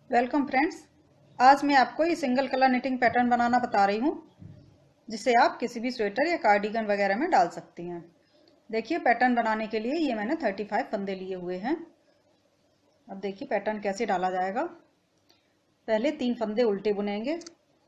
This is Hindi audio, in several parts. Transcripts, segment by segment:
Welcome friends. आज मैं आपको ये सिंगल कलर निटिंग पैटर्न बनाना बता रही हूँ, जिसे आप किसी भी स्वेटर या कार्डिगन वगैरह में डाल सकती हैं। देखिए, पैटर्न बनाने के लिए ये मैंने 35 फंदे लिए हुए हैं। अब देखिए पैटर्न कैसे डाला जाएगा। पहले 3 फंदे उल्टे बुनेंगे।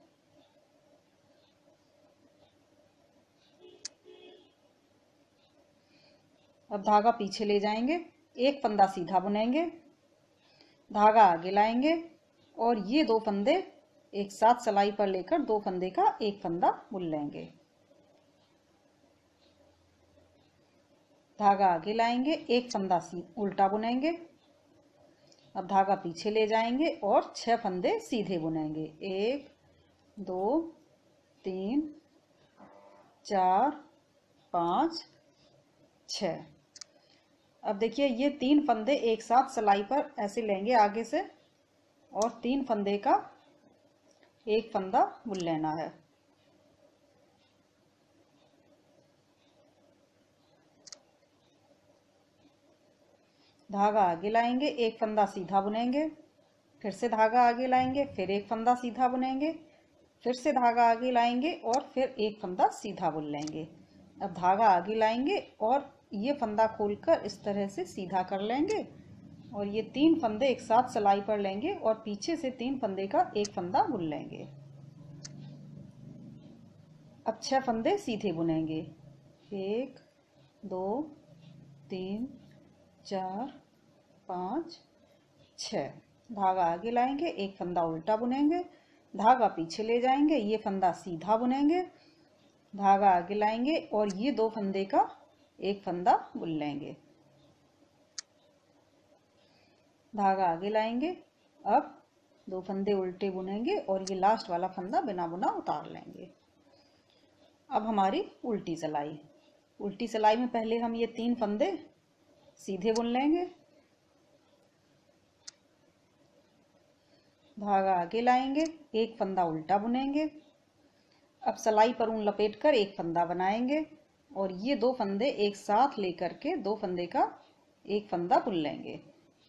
अब धागा पीछे ले जाएंगे, एक फंदा सीधा बुनेंगे, धागा आगे लाएंगे और ये 2 फंदे एक साथ सिलाई पर लेकर 2 फंदे का एक फंदा बुन लेंगे। धागा आगे लाएंगे, एक फंदा उल्टा बुनेंगे। अब धागा पीछे ले जाएंगे और 6 फंदे सीधे बुनेंगे। 1 2 3 4 5 6। अब देखिए, ये 3 फंदे एक साथ सिलाई पर ऐसे लेंगे आगे से और 3 फंदे का एक फंदा बुन लेना है। धागा आगे लाएंगे, एक फंदा सीधा बुनेंगे, फिर से धागा आगे लाएंगे, फिर एक फंदा सीधा बुनेंगे, फिर से धागा आगे लाएंगे और फिर एक फंदा सीधा बुन लेंगे। अब धागा आगे लाएंगे और ये फंदा खोलकर इस तरह से सीधा कर लेंगे और ये 3 फंदे एक साथ सिलाई पर लेंगे और पीछे से 3 फंदे का एक फंदा बुन लेंगे। अब 6 फंदे सीधे बुनेंगे। 1 2 3 4 5 6। धागा आगे लाएंगे, एक फंदा उल्टा बुनेंगे, धागा पीछे ले जाएंगे, ये फंदा सीधा बुनेंगे, धागा आगे लाएंगे और ये 2 फंदे का एक फंदा बुन लेंगे। धागा आगे लाएंगे, अब 2 फंदे उल्टे बुनेंगे और ये लास्ट वाला फंदा बिना बुना उतार लेंगे। अब हमारी उल्टी सिलाई। उल्टी सिलाई में पहले हम ये 3 फंदे सीधे बुन लेंगे, धागा आगे लाएंगे, एक फंदा उल्टा बुनेंगे। अब सिलाई पर ऊन लपेटकर एक फंदा बनाएंगे और ये 2 फंदे एक साथ लेकर के 2 फंदे का एक फंदा बुन लेंगे।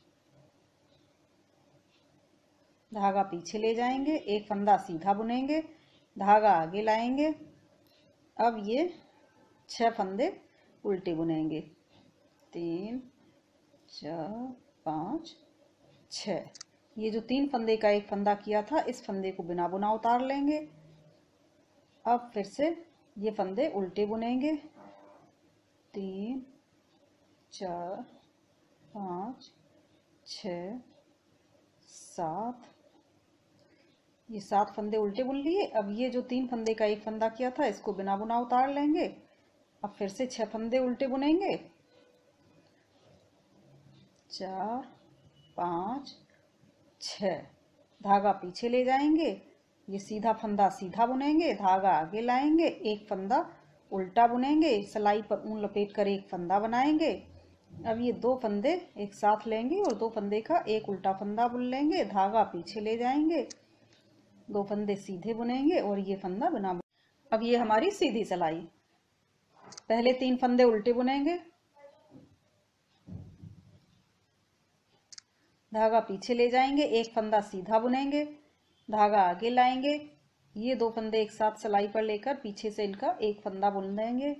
धागा पीछे ले जाएंगे, एक फंदा सीधा बुनेंगे, धागा आगे लाएंगे। अब ये 6 फंदे उल्टे बुनेंगे। 3 4 5 6। ये जो 3 फंदे का एक फंदा किया था, इस फंदे को बिना बुना उतार लेंगे। अब फिर से ये फंदे उल्टे बुनेंगे। 3 4 5 6 7। ये 7 फंदे उल्टे बुन लिए। अब ये जो 3 फंदे का एक फंदा किया था, इसको बिना बुना उतार लेंगे। अब फिर से 6 फंदे उल्टे बुनेंगे। 4 5 6। धागा पीछे ले जाएंगे, ये सीधा फंदा सीधा बुनेंगे, धागा आगे लाएंगे, एक फंदा उल्टा बुनेंगे, सिलाई पर ऊन लपेट कर एक फंदा बनाएंगे। अब ये 2 फंदे एक साथ लेंगे और 2 फंदे का एक उल्टा फंदा बुन लेंगे, धागा पीछे ले जाएंगे, 2 फंदे सीधे बुनेंगे और ये फंदा बिना बुने। अब ये हमारी सीधी सिलाई। पहले 3 फंदे उल्टे बुनेंगे, धागा पीछे ले जाएंगे, एक फंदा सीधा बुनेंगे, धागा आगे लाएंगे, ये 2 फंदे एक साथ सिलाई पर लेकर पीछे से इनका एक फंदा बुन देंगे।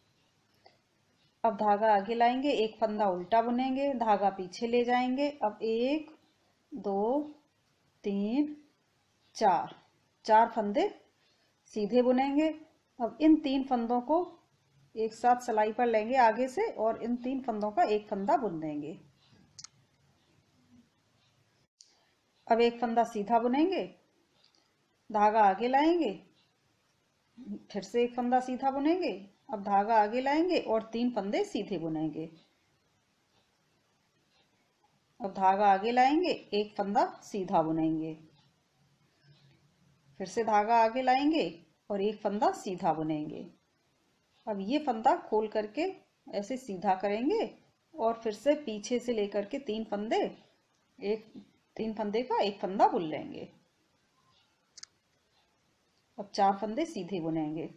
अब धागा आगे लाएंगे, एक फंदा उल्टा बुनेंगे, धागा पीछे ले जाएंगे। अब 1 2 3 4। 4 फंदे सीधे बुनेंगे। अब इन 3 फंदों को एक साथ सिलाई पर लेंगे आगे से और इन 3 फंदों का एक फंदा बुन देंगे। अब एक फंदा सीधा बुनेंगे, धागा आगे लाएंगे, फिर से एक फंदा सीधा बुनेंगे। अब धागा आगे लाएंगे और 3 फंदे सीधे बुनेंगे। अब धागा आगे लाएंगे, एक फंदा सीधा बुनेंगे, फिर से धागा आगे लाएंगे और एक फंदा सीधा बुनेंगे। अब ये फंदा खोल करके ऐसे सीधा करेंगे और फिर से पीछे से लेकर के 3 फंदे एक 3 फंदे का एक फंदा बुन लेंगे। अब 4 फंदे सीधे बुनेंगे,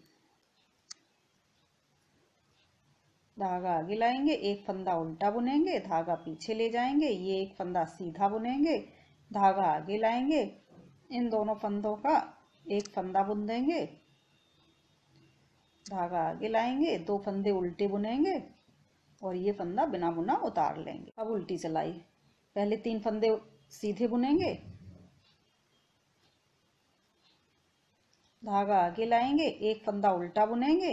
धागा आगे लाएंगे, एक फंदा उल्टा बुनेंगे, धागा पीछे ले जाएंगे, ये एक फंदा सीधा बुनेंगे, धागा आगे लाएंगे, इन दोनों फंदों का एक फंदा बुन देंगे, धागा आगे लाएंगे, 2 फंदे उल्टे बुनेंगे और ये फंदा बिना बुना उतार लेंगे। अब उल्टी सिलाई, पहले 3 फंदे सीधे बुनेंगे, धागा आगे लाएंगे, एक फंदा उल्टा बुनेंगे,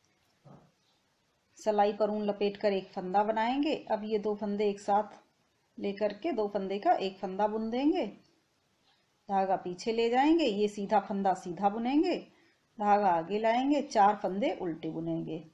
सिलाई पर ऊन लपेट कर एक फंदा बनाएंगे। अब ये 2 फंदे एक साथ लेकर के 2 फंदे का एक फंदा बुन देंगे, धागा पीछे ले जाएंगे, ये सीधा फंदा सीधा बुनेंगे, धागा आगे लाएंगे, 4 फंदे उल्टे बुनेंगे।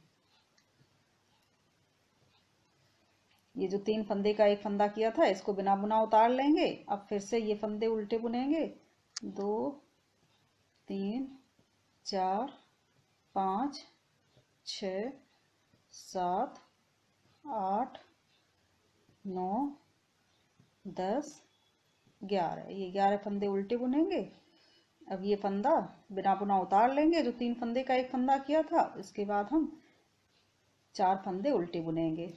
ये जो 3 फंदे का एक फंदा किया था इसको बिना बुना उतार लेंगे। अब फिर से ये फंदे उल्टे बुनेंगे, 2 3 4 5 6 7 8 9 10 11, ये 11 फंदे उल्टे बुनेंगे। अब ये फंदा बिना बुना उतार लेंगे, जो 3 फंदे का एक फंदा किया था। इसके बाद हम 4 फंदे उल्टे बुनेंगे,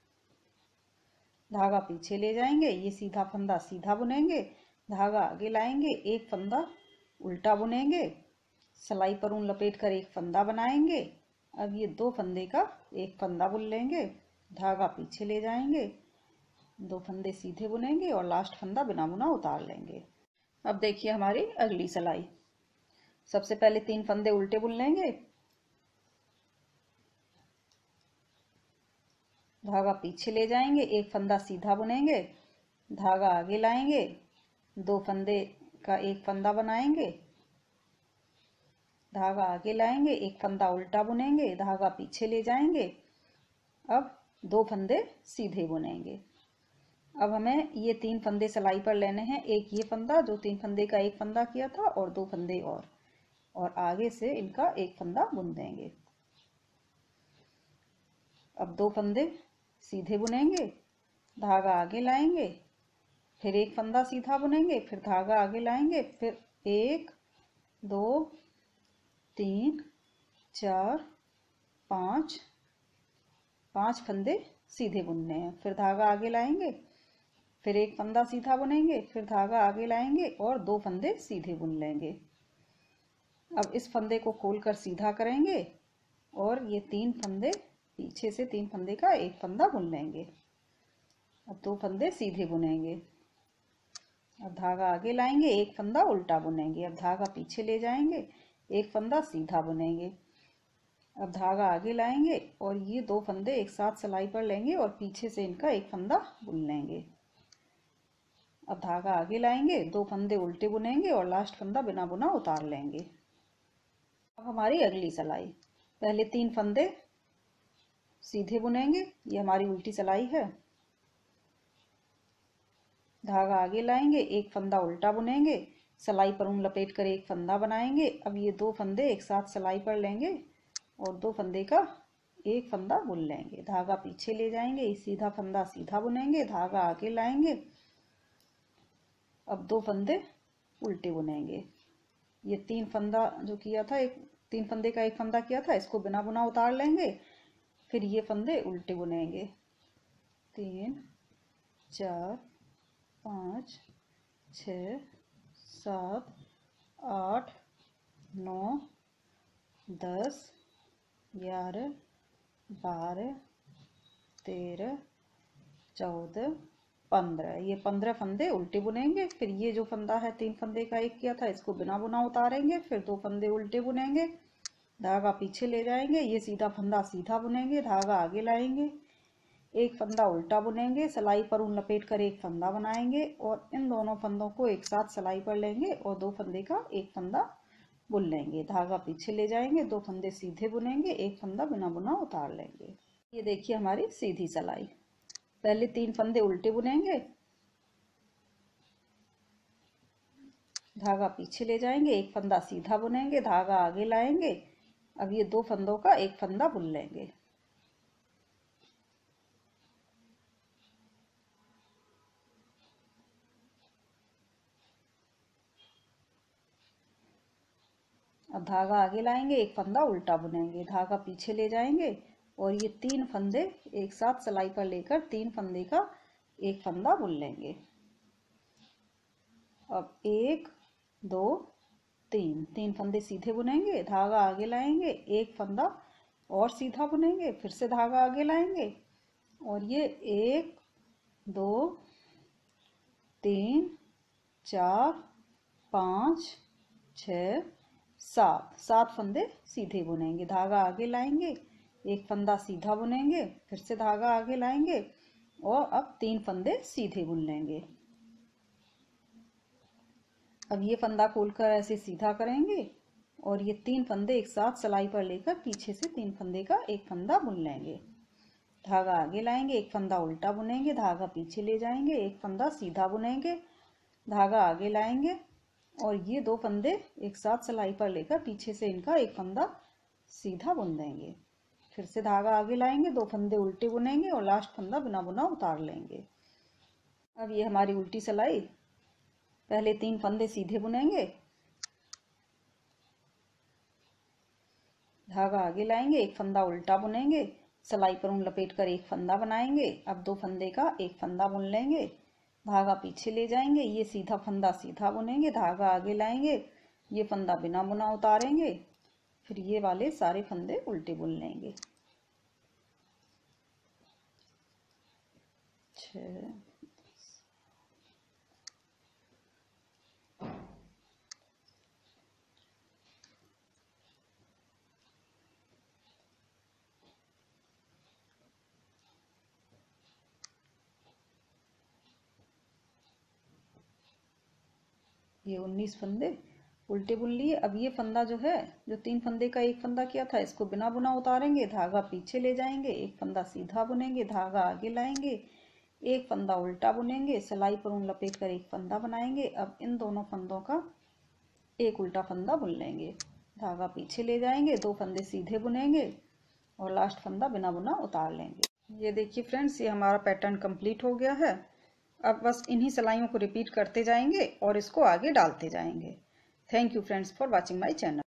धागा पीछे ले जाएंगे, ये सीधा फंदा सीधा बुनेंगे, धागा आगे लाएंगे, एक फंदा उल्टा बुनेंगे, सिलाई पर ऊन लपेट कर एक फंदा बनाएंगे। अब ये 2 फंदे का एक फंदा बुन लेंगे, धागा पीछे ले जाएंगे, 2 फंदे सीधे बुनेंगे और लास्ट फंदा बिना बुना उतार लेंगे। अब देखिए हमारी अगली सिलाई, सबसे पहले 3 फंदे उल्टे बुन लेंगे, धागा पीछे ले जाएंगे, एक फंदा सीधा बुनेंगे, धागा आगे लाएंगे, 2 फंदे का एक फंदा बनाएंगे, धागा आगे लाएंगे, एक फंदा उल्टा बुनेंगे, धागा पीछे ले जाएंगे। अब 2 फंदे सीधे बुनेंगे। अब हमें ये 3 फंदे सिलाई पर लेने हैं, एक ये फंदा जो 3 फंदे का एक फंदा किया था और 2 फंदे और आगे से इनका एक फंदा बुन देंगे। अब 2 फंदे सीधे बुनेंगे, धागा आगे लाएंगे, फिर एक फंदा सीधा बुनेंगे, फिर धागा आगे लाएंगे, फिर 1 2 3 4 5 फंदे सीधे बुनने हैं, फिर धागा आगे लाएंगे, फिर एक फंदा सीधा बुनेंगे, फिर धागा आगे लाएंगे और 2 फंदे सीधे बुन लेंगे। अब इस फंदे को खोलकर सीधा करेंगे और ये 3 फंदे पीछे से 3 फंदे का एक फंदा बुन लेंगे। अब 2 फंदे सीधे बुनेंगे, अब धागा आगे लाएंगे, एक फंदा उल्टा बुनेंगे, अब धागा पीछे ले जाएंगे, एक फंदा सीधा बुनेंगे, अब धागा आगे लाएंगे और ये 2 फंदे एक साथ सिलाई पर लेंगे और पीछे से इनका एक फंदा बुन लेंगे। अब धागा आगे लाएंगे, 2 फंदे उल्टे बुनेंगे और लास्ट फंदा बिना बुना उतार लेंगे। अब हमारी अगली सिलाई, पहले 3 फंदे सीधे बुनेंगे, ये हमारी उल्टी सिलाई है, धागा आगे लाएंगे, एक फंदा उल्टा बुनेंगे, सिलाई पर ऊन लपेट कर एक फंदा बनाएंगे। अब ये 2 फंदे एक साथ सिलाई पर लेंगे और 2 फंदे का एक फंदा बुन लेंगे, धागा पीछे ले जाएंगे, सीधा फंदा सीधा बुनेंगे, धागा आगे लाएंगे, अब 2 फंदे उल्टे बुनेंगे। ये 3 फंदा जो किया था, 3 फंदे का एक फंदा किया था, इसको बिना बुना उतार लेंगे, फिर ये फंदे उल्टे बुनेंगे, 3 4 5 6 7 8 9 10 11 12 13 14 15, ये 15 फंदे उल्टे बुनेंगे। फिर ये जो फंदा है 3 फंदे का एक किया था, इसको बिना बुना उतारेंगे, फिर 2 फंदे उल्टे बुनेंगे, धागा पीछे ले जाएंगे, ये सीधा फंदा सीधा बुनेंगे, धागा आगे लाएंगे, एक फंदा उल्टा बुनेंगे, सिलाई पर ऊन लपेट कर एक फंदा बनाएंगे और इन दोनों फंदों को एक साथ सिलाई पर लेंगे और 2 फंदे का एक फंदा बुन लेंगे, धागा पीछे ले जाएंगे, 2 फंदे सीधे बुनेंगे, एक फंदा बिना बुना उतार लेंगे। ये देखिए हमारी सीधी सिलाई, पहले 3 फंदे उल्टे बुनेंगे, धागा पीछे ले जाएंगे, एक फंदा सीधा बुनेंगे, धागा आगे लाएंगे, अब ये 2 फंदों का एक फंदा बुन लेंगे। अब धागा आगे लाएंगे, एक फंदा उल्टा बुनेंगे, धागा पीछे ले जाएंगे और ये 3 फंदे एक साथ सिलाई पर लेकर 3 फंदे का एक फंदा बुन लेंगे। अब 1 2 3, 3 फंदे सीधे बुनेंगे, धागा आगे लाएंगे, एक फंदा और सीधा बुनेंगे, फिर से धागा आगे लाएंगे और ये 1 2 3 4 5 6 7, 7 फंदे सीधे बुनेंगे, धागा आगे लाएंगे, एक फंदा सीधा बुनेंगे, फिर से धागा आगे लाएंगे और अब 3 फंदे सीधे बुन लेंगे। अब ये फंदा खोलकर ऐसे सीधा करेंगे और ये 3 फंदे एक साथ सिलाई पर लेकर पीछे से 3 फंदे का एक फंदा बुन लेंगे, धागा आगे लाएंगे, एक फंदा उल्टा बुनेंगे, धागा पीछे ले जाएंगे, एक फंदा सीधा बुनेंगे, धागा आगे लाएंगे और ये 2 फंदे एक साथ सिलाई पर लेकर पीछे से इनका एक फंदा सीधा बुन देंगे, फिर से धागा आगे लाएंगे, 2 फंदे उल्टे बुनेंगे और लास्ट फंदा बिना बुना उतार लेंगे। अब ये हमारी उल्टी सिलाई, पहले 3 फंदे सीधे बुनेंगे, धागा आगे लाएंगे, एक फंदा उल्टा बुनेंगे, सिलाई पर ऊन लपेट कर एक फंदा बनाएंगे, अब 2 फंदे का एक फंदा बुन लेंगे, धागा पीछे ले जाएंगे, ये सीधा फंदा सीधा बुनेंगे, धागा आगे लाएंगे, ये फंदा बिना बुना उतारेंगे, फिर ये वाले सारे फंदे उल्टे बुन लेंगे। 6 ये 19 फंदे उल्टे बुन लिए। अब ये फंदा जो है, जो 3 फंदे का एक फंदा किया था, इसको बिना बुना उतारेंगे, धागा पीछे ले जाएंगे, एक फंदा सीधा बुनेंगे, धागा आगे लाएंगे, एक फंदा उल्टा बुनेंगे, सिलाई पर ऊन लपेट कर एक फंदा बनाएंगे। अब इन दोनों फंदों का एक उल्टा फंदा बुन लेंगे, धागा पीछे ले जाएंगे, 2 फंदे सीधे बुनेंगे और लास्ट फंदा बिना बुना उतार लेंगे। ये देखिए फ्रेंड्स, ये हमारा पैटर्न कंप्लीट हो गया है। अब बस इन्हीं सिलाइयों को रिपीट करते जाएंगे और इसको आगे डालते जाएंगे। Thank you friends for watching my channel.